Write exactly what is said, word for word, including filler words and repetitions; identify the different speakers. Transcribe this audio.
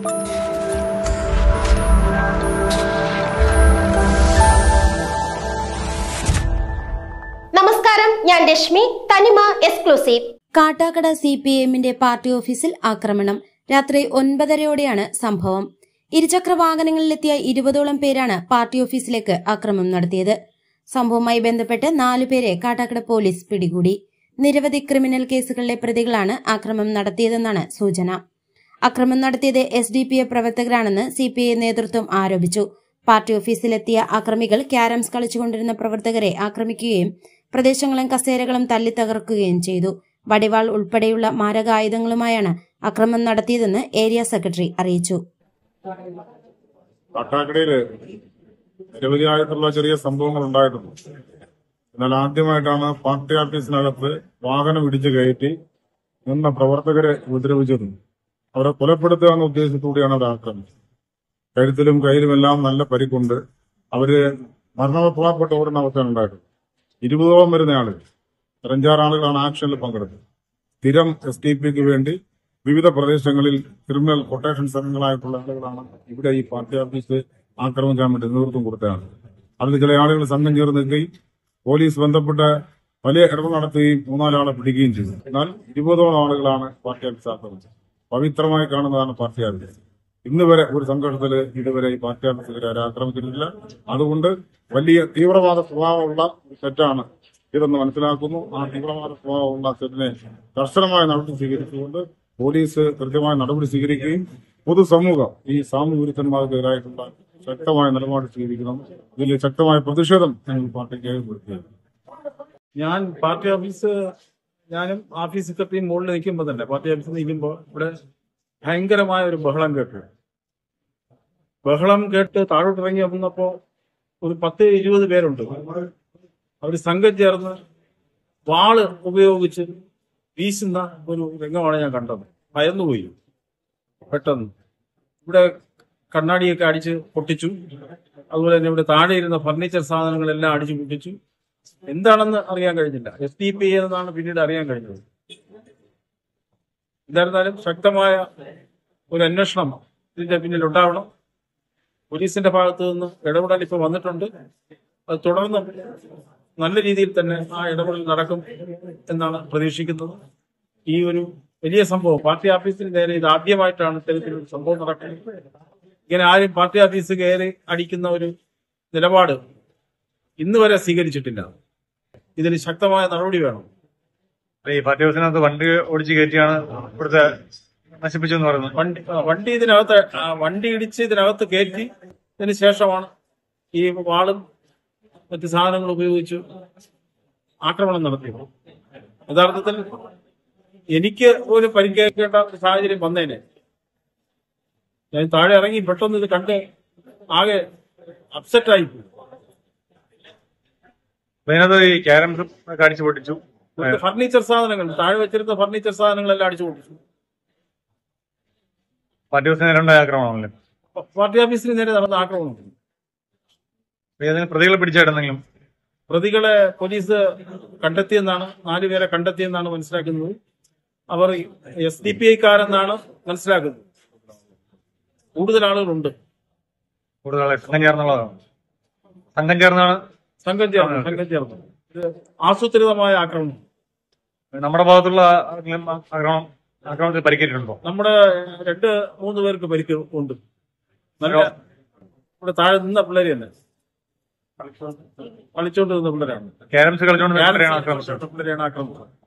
Speaker 1: നമസ്കാരം, ഞാൻ Rashmi. Thanima exclusive.
Speaker 2: Kattakkada C P എമ്മിന്റെ പാർട്ടി ഓഫീസിൽ ആക്രമണം. രാത്രി ഒൻപതരയോടെയാണ് സംഭവം. ഇരുചക്ര വാഹനങ്ങളിലെത്തിയ ഇരുപതോളം പേരാണ് പാർട്ടി ഓഫീസിലേക്ക് ആക്രമണം നടത്തിയത്. സംഭവവുമായി ബന്ധപ്പെട്ട് നാലുപേരെ കാട്ടാക്കട പോലീസ് പിടികൂടി. നിരവധി ക്രിമിനൽ കേസുകളിലെ പ്രതികളാണ് ആക്രമണം നടത്തിയതെന്നാണ് സൂചന. ആക്രമണം നടത്തിയത് എസ് ഡി പി ഐ പ്രവർത്തകരാണെന്ന് സി പി ഐ നേതൃത്വം ആരോപിച്ചു. പാർട്ടി ഓഫീസിലെത്തിയ ആക്രമികൾ ക്യാരംസ് കളിച്ചുകൊണ്ടിരുന്ന പ്രവർത്തകരെ ആക്രമിക്കുകയും പ്രദേശങ്ങളും കസേരകളും തല്ലി തകർക്കുകയും ചെയ്തു. വടിവാൾ ഉൾപ്പെടെയുള്ള മാരകായുധങ്ങളുമായാണ് ആക്രമണം നടത്തിയതെന്ന് ഏരിയ സെക്രട്ടറി അറിയിച്ചു.
Speaker 3: കാട്ടാക്കടയില് നിരവധിയായിട്ടുള്ള ചെറിയ സംഭവങ്ങൾ ഉണ്ടായിട്ടുണ്ട്. എന്നാൽ ആദ്യമായിട്ടാണ് പാർട്ടി ഓഫീസിനകത്ത് വാഹനം ഇടിച്ചു കയറ്റി നിന്ന പ്രവർത്തകരെ ഉപദ്രവിച്ചതും അവരെ കൊലപ്പെടുത്തുക എന്ന ഉദ്ദേശത്തോടെയാണ് അവർ ആക്രമിച്ചത്. കഴുത്തിലും കയ്യിലുമെല്ലാം നല്ല പരിക്കുണ്ട്. അവര് മരണപ്രായപ്പെട്ട് ഓടുന്ന അവസ്ഥ ഉണ്ടായിട്ടുണ്ട്. ഇരുപതോളം വരുന്ന ആളുകൾ, അഞ്ചാറ് ആളുകളാണ് ആക്ഷനിൽ പങ്കെടുത്തത്. സ്ഥിരം എസ് ഡി പിക്ക് വേണ്ടി വിവിധ പ്രദേശങ്ങളിൽ ക്രിമിനൽ കൊട്ടേഷൻ സംഘങ്ങളായിട്ടുള്ള ആളുകളാണ് ഇവിടെ ഈ പാർട്ടി ഓഫീസ് ആക്രമിക്കാൻ വേണ്ടി നേതൃത്വം കൊടുത്തതാണ്. അതിൽ ചില ആളുകൾ സംഘം ചേർന്ന് നിൽക്കുകയും പോലീസ് ബന്ധപ്പെട്ട വലിയ ഇടപെടൽ നടത്തുകയും മൂന്നാലാളെ പിടിക്കുകയും ചെയ്തു. എന്നാൽ ഇരുപതോളം ആളുകളാണ് പാർട്ടി ഓഫീസ് ആക്രമിച്ചത്. പവിത്രമായി കാണുന്നതാണ് പാർട്ടി ഓഫീസ്. ഇന്ന് വരെ ഒരു സംഘർഷത്തില് ഇതുവരെ ഈ പാർട്ടി ഓഫീസുകാരെ ആക്രമിച്ചിട്ടില്ല. അതുകൊണ്ട് വലിയ തീവ്രവാദ സ്വഭാവമുള്ള ഒരു സെറ്റാണ് ഇതെന്ന് മനസ്സിലാക്കുന്നു. ആ തീവ്രവാദ സ്വഭാവമുള്ള സെറ്റിനെ കർശനമായ നടപടി സ്വീകരിച്ചുകൊണ്ട് പോലീസ് കൃത്യമായ നടപടി സ്വീകരിക്കുകയും പൊതുസമൂഹം ഈ സാമൂഹ്യ വിരുദ്ധന്മാർക്കെതിരായിട്ടുള്ള ശക്തമായ നിലപാട് സ്വീകരിക്കണം. ഇതിൽ ശക്തമായ പ്രതിഷേധം ഞങ്ങൾ പാർട്ടിക്ക് ഏർപ്പെടുത്തുകയാണ്.
Speaker 4: ഞാൻ പാർട്ടി ഓഫീസ് ഞാനും ഓഫീസ് സെക്രട്ടറിയും മുകളിൽ നിൽക്കുമ്പോൾ തന്നെ പാർട്ടി ഓഫീസിൽ നിൽക്കുമ്പോൾ ഇവിടെ ഭയങ്കരമായ ഒരു ബഹളം കേട്ടു. ബഹളം കേട്ട് താഴോട്ടിറങ്ങി വന്നപ്പോ ഒരു പത്ത് ഇരുപത് പേരുണ്ട്. അവർ സംഘം ചേർന്ന് വാള് ഉപയോഗിച്ച് വീശുന്ന ഒരു രംഗമാണ് ഞാൻ കണ്ടത്. ഭയന്നുപോയി പെട്ടെന്ന്. ഇവിടെ കണ്ണാടിയൊക്കെ അടിച്ച് പൊട്ടിച്ചു. അതുപോലെ തന്നെ ഇവിടെ താഴെ ഇരുന്ന ഫർണിച്ചർ സാധനങ്ങളെല്ലാം അടിച്ചു പൊട്ടിച്ചു. എന്താണെന്ന് അറിയാൻ കഴിഞ്ഞില്ല. എസ് ഡി പി എന്നാണ് പിന്നീട് അറിയാൻ കഴിഞ്ഞത്. എന്തായിരുന്നാലും ശക്തമായ ഒരു അന്വേഷണം ഇതിന്റെ പിന്നിൽ ഉണ്ടാവണം. പോലീസിന്റെ ഭാഗത്ത് നിന്ന് ഇടപെടൽ ഇപ്പൊ വന്നിട്ടുണ്ട്. അത് തുടർന്ന് നല്ല രീതിയിൽ തന്നെ ആ ഇടപെടൽ നടക്കും എന്നാണ് പ്രതീക്ഷിക്കുന്നത്. ഈ ഒരു വലിയ സംഭവം പാർട്ടി ഓഫീസിന് നേരെ ഇത് ആദ്യമായിട്ടാണ് ഇത്തരത്തിലൊരു സംഭവം നടക്കുന്നത്. ഇങ്ങനെ ആരും പാർട്ടി ഓഫീസ് കയറി അടിക്കുന്ന ഒരു നിലപാട് ഇന്ന് വരെ സ്വീകരിച്ചിട്ടില്ല. ഇതിന് ശക്തമായ നടപടി വേണം.
Speaker 5: ഈ പാർട്ടി ഓഫീസിനകത്ത് വണ്ടി ഓടിച്ച് കയറ്റിയാണ് ഇവിടുത്തെ നശിപ്പിച്ചെന്ന് പറയുന്നത്.
Speaker 4: വണ്ടി വണ്ടി ഇതിനകത്ത് വണ്ടി ഇടിച്ച് ഇതിനകത്ത് കയറ്റി ഇതിന് ശേഷമാണ് ഈ വാളും മറ്റ് സാധനങ്ങൾ ഉപയോഗിച്ച് ആക്രമണം നടത്തിയത്. യഥാർത്ഥത്തിൽ എനിക്ക് ഒരു പരിക്കേൽക്കേണ്ട ഒരു സാഹചര്യം വന്നേനെ. ഞാൻ താഴെ ഇറങ്ങി പെട്ടെന്ന് ഇത് കണ്ട് ആകെ അപ്സെറ്റായി പോയി.
Speaker 5: അതിനകത്ത് ഈ ക്യാരംസ് അടിച്ചു പൊട്ടിച്ചു.
Speaker 4: ഫർണിച്ചർ സാധനങ്ങൾ താഴെ വെച്ചിരുന്ന ഫർണിച്ചർ സാധനങ്ങളെല്ലാം അടിച്ചു പൊട്ടിച്ചു.
Speaker 5: പാർട്ടി ഓഫീസിന് നേരെ ഉണ്ടായ ആക്രമണമല്ലേ?
Speaker 4: പാർട്ടി ഓഫീസിന് നേരെ നടന്ന ആക്രമണം.
Speaker 5: പ്രതികളെ പിടിച്ചെടുന്നെങ്കിലും
Speaker 4: പ്രതികളെ പോലീസ് കണ്ടെത്തിയെന്നാണ്, നാലുപേരെ കണ്ടെത്തിയെന്നാണ് മനസ്സിലാക്കുന്നത്. അവർ എസ് ഡി പി ഐക്കാരെന്നാണ് മനസ്സിലാക്കുന്നത്. കൂടുതൽ ആളുകളുണ്ട്.
Speaker 5: കൂടുതൽ ആളെ സംഘം ചേർന്നുള്ളതാണ്. സംഘം ചേർന്നാണ്
Speaker 4: സംഘം ചേർന്ന് സംഘം ചേർന്ന് ഇത് ആസൂത്രിതമായ ആക്രമണം.
Speaker 5: നമ്മുടെ ഭാഗത്തുള്ള ആക്രമണം ആക്രമണത്തിൽ പരിക്കേറ്റിട്ടുണ്ടോ?
Speaker 4: നമ്മുടെ രണ്ട് മൂന്ന് പേർക്ക് പരിക്ക് ഉണ്ട്. നല്ല ഇവിടെ താഴെ നിന്ന പിള്ളേര് തന്നെ കളിച്ചോണ്ട് നിന്ന പിള്ളേരാണ്.
Speaker 5: ക്യാരംസ് കളിച്ചോണ്ട് പിള്ളേരാണ് ആക്രമിച്ചത്.
Speaker 4: പിള്ളേരാണ് ആക്രമിച്ചത്.